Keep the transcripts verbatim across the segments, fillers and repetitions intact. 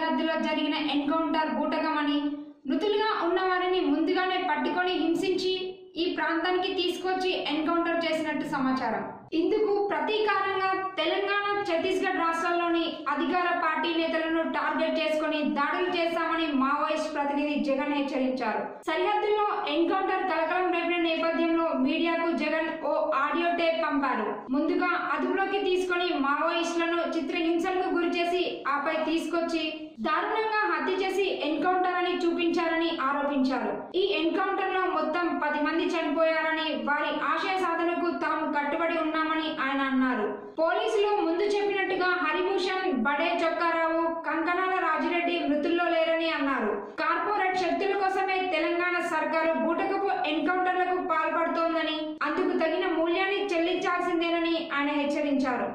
సరిహద్దులో జరిగిన ఎన్కౌంటర్ బూటకమని, మృతులుగా ఉన్నవారిని ముందుగానే పట్టుకొని హింసించి ఈ ప్రాంతానికి తీసుకొచ్చి ఎన్కౌంటర్ చేసినట్టు సమాచారం. ఇందుకు ప్రతీకారంగా తెలంగాణ, ఛత్తీస్గఢ్ రాష్ట్రాల్లోని అధికార పార్టీ నేతలను టార్గెట్ చేసుకుని దాడులు చేస్తామని మావోయిస్ట్ ప్రతినిధి జగన్ హెచ్చరించారు. సరిహద్దుల్లో ఎన్కౌంటర్ కలకలం రేపిన నేపథ్యంలో మీడియాకు జగన్ ఓ ఆడియో టేప్ పంపారు. ముందుగా అదుపులోకి తీసుకుని మావోయిస్టులను చిత్రహింసలకు గురి చేసి ఆపై తీసుకొచ్చి దారుణంగా హత్య చేసి ఎన్కౌంటర్ అని చూపించారని ఆరోపించారు. ఈ ఎన్కౌంటర్ లో మొత్తం పది మంది చనిపోయారని, వారి ఆశయ సాధనకు తాము కట్టుబడి ఉన్నామని ఆయన అన్నారు. పోలీసులు ముందు చెప్పినట్టుగా హరిభూషణ్, బడే చొక్కారావు, కంకణాల రాజిరెడ్డి మృతుల్లో లేరని అన్నారు. కార్పొరేట్ శక్తుల కోసమే తెలంగాణ సర్కారు బూటకపు ఎన్కౌంటర్లకు పాల్పడుతోందని, అందుకు తగిన మూల్యాన్ని చెల్లించాల్సిందేనని ఆయన హెచ్చరించారు.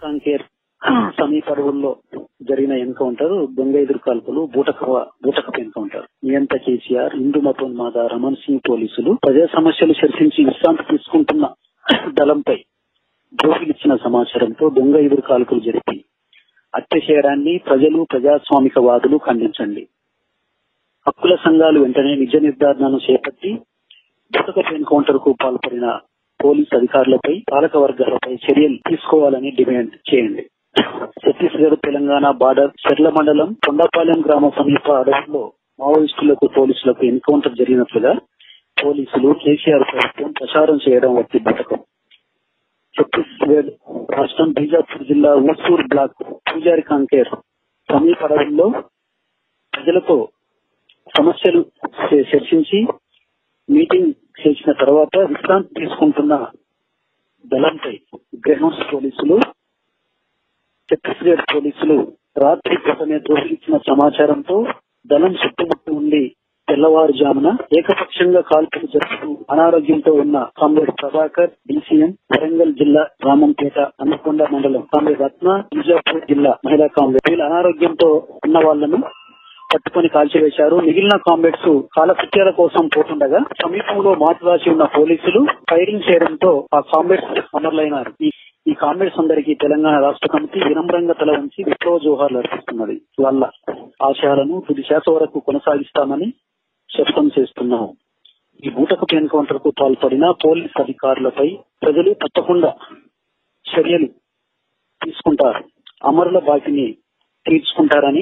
సమీప అడవుల్లో జరిగిన ఎన్కౌంటర్ దొంగ ఎదురు కాల్పులు బూటక బూటకపు ఎన్కౌంటర్. నియంత కేసీఆర్, హిందూ మతోన్మాద రమణ్ సింగ్ పోలీసులు ప్రజా సమస్యలు చర్చించి విశ్రాంతి తీసుకుంటున్న దళంపై ద్రోహిలిచ్చిన సమాచారంతో దొంగ ఎదురు కాల్పులు జరిపి హత్య చేయడాన్ని ప్రజలు, ప్రజాస్వామిక వాదులు ఖండించండి. హక్కుల సంఘాలు వెంటనే నిజ నిర్ధారణను చేపట్టి బూటకపు ఎన్కౌంటర్ కు పాల్పడిన పోలీసు అధికారులపై, పాలక వర్గాలపై చర్యలు తీసుకోవాలని డిమాండ్ చేయండి. ఛత్తీస్గఢ్ తెలంగాణ బార్డర్ చెర్ల మండలం కొండపాలెం గ్రామ సమీప అడవుల్లో మావోయిస్టులకు, పోలీసులకు ఎన్కౌంటర్ జరిగినట్లుగా పోలీసులు, కేసీఆర్ ప్రభుత్వం ప్రచారం చేయడం వట్టి బతకం. ఛత్తీస్గఢ్ రాష్ట్రం బీజాపూర్ జిల్లా ఊసూర్ బ్లాక్ పూజారి కాంకేర్ సమీప అడవుల్లో ప్రజలతో సమస్యలు చర్చించి మీటింగ్ చేసిన తర్వాత విశ్రాంతి తీసుకుంటున్న దళంపై గ్రహౌండ్స్ పోలీసులు, ఛత్తీస్గఢ్ పోలీసులు రాత్రి పూటనే ద్రోహించిన సమాచారంతో దళం చుట్టుముట్టు ఉండి తెల్లవారుజామున ఏకపక్షంగా కాల్పులు జరుపుతూ అనారోగ్యంతో ఉన్న కామ్రేడ్ ప్రభాకర్, డీసీఎం వరంగల్ జిల్లా రామంపేట అన్నకొండ మండలం కామ్రేడ్ రత్న, బీజాపూర్ జిల్లా మహిళా కామ్రేడ్ వీళ్ళ అనారోగ్యంతో ఉన్న వాళ్లను పట్టుకుని కాల్చివేశారు. మిగిలిన కామ్రేడ్స్ కాలకృత్యాల కోసం పోతుండగా సమీపంలో మాట్లాడి ఉన్న పోలీసులు ఫైరింగ్ చేయడంతో ఆ కామ్రేడ్స్ అమరులైనారు. ఈ కామ్రేడ్స్ అందరికీ తెలంగాణ రాష్ట్ర కమిటీ వినమ్రంగా తల ఉంచి విప్లవ జోహార్లు అర్పిస్తున్నది. వాళ్ళ ఆశయాలను తుది శ్వాస వరకు కొనసాగిస్తామని శపథం చేస్తున్నాము. ఈ బూటకపు ఎన్కౌంటర్ కు పాల్పడిన పోలీస్ అధికారులపై ప్రజలు తప్పకుండా చర్యలు తీసుకుంటారు, అమరుల బాకిని తీర్చుకుంటారని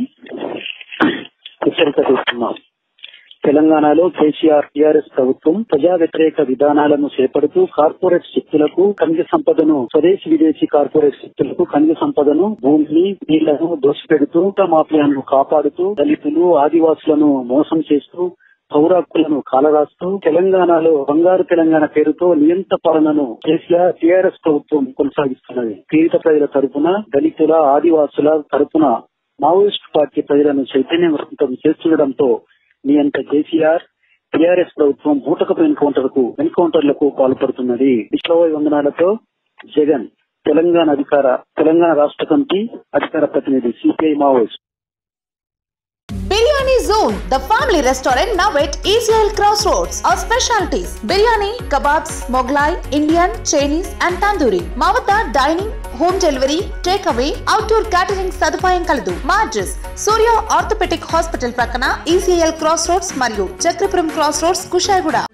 హెచ్చరిక చేస్తున్నాం. తెలంగాణలో కేసీఆర్, టీఆర్ఎస్ ప్రభుత్వం ప్రజా వ్యతిరేక విధానాలను చేపడుతూ కార్పొరేట్ శక్తులకు ఖనిజ సంపదను, స్వదేశీ విదేశీ కార్పొరేట్ శక్తులకు ఖనిజ సంపదను, భూమిని, నీళ్లను దోషపెడుతూ మాఫియాను కాపాడుతూ దళితులు, ఆదివాసులను మోసం చేస్తూ పౌర హక్కులను కాలరాస్తూ తెలంగాణలో బంగారు తెలంగాణ పేరుతో నియంత పాలనను కేసీఆర్, టీఆర్ఎస్ ప్రభుత్వం కొనసాగిస్తున్నది. పీడిత ప్రజల తరపున, దళితుల, ఆదివాసుల తరపున మావోయిస్టు పార్టీ ప్రజలను చైతన్యవంతం చేస్తుండటంతో నియంత కేసీఆర్, టీఆర్ఎస్ ప్రభుత్వం బూటకపు ఎన్కౌంటర్ కు ఎన్కౌంటర్లకు పాల్పడుతున్నది. విప్లవ వందనాలతో జగన్, తెలంగాణ అధికార తెలంగాణ రాష్ట్ర కమిటీ అధికార ప్రతినిధి, CPI Maoist. Biryani Zone, the family restaurant now at E C L Crossroads. Our specialties: biryani, kebabs, Mughlai, Indian, Chinese and Tandoori. Mavata dining, home delivery, takeaway, outdoor catering సదుపాయం కలదు. మా address Surya orthopaedic hospital ప్రక్కన E C L Crossroads మరియు Chakrapuram Crossroads, Kushaiguda.